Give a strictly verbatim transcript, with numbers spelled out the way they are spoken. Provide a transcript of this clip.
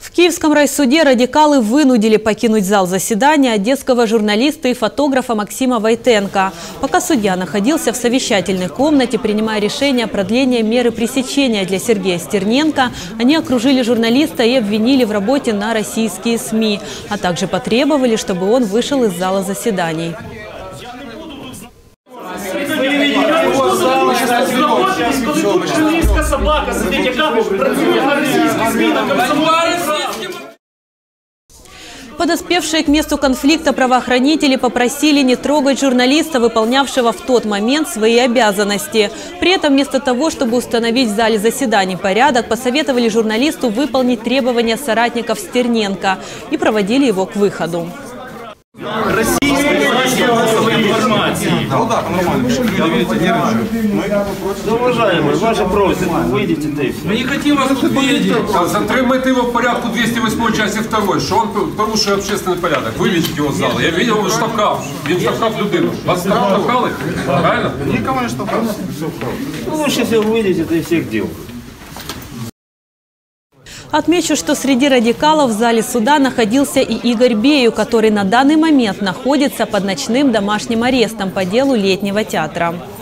В Киевском райсуде радикалы вынудили покинуть зал заседания одесского журналиста и фотографа Максима Войтенко. Пока судья находился в совещательной комнате, принимая решение о продлении меры пресечения для Сергея Стерненко, они окружили журналиста и обвинили в работе на российские СМИ, а также потребовали, чтобы он вышел из зала заседаний. Подоспевшие к месту конфликта правоохранители попросили не трогать журналиста, выполнявшего в тот момент свои обязанности. При этом вместо того, чтобы установить в зале заседаний порядок, посоветовали журналисту выполнить требования соратников Стерненко и проводили его к выходу. Ну да, нормально. Я, видите, нервничаю. Да, уважаемые, ваша просьба, выйдите, да и все. Мы не хотим вас тут видеть. Затримайте его в порядку двести восьмой части второй, що він порушує общественний порядок. Виведіть його з залу. Я бачив, він штовхав. Він штовхав людину. Вас штовхали? Правильно? Никого не штовхал. Ну, лучше всего выйдите, да и всех дел. Отмечу, что среди радикалов в зале суда находился и Игорь Бею, который на данный момент находится под ночным домашним арестом по делу Летнего театра.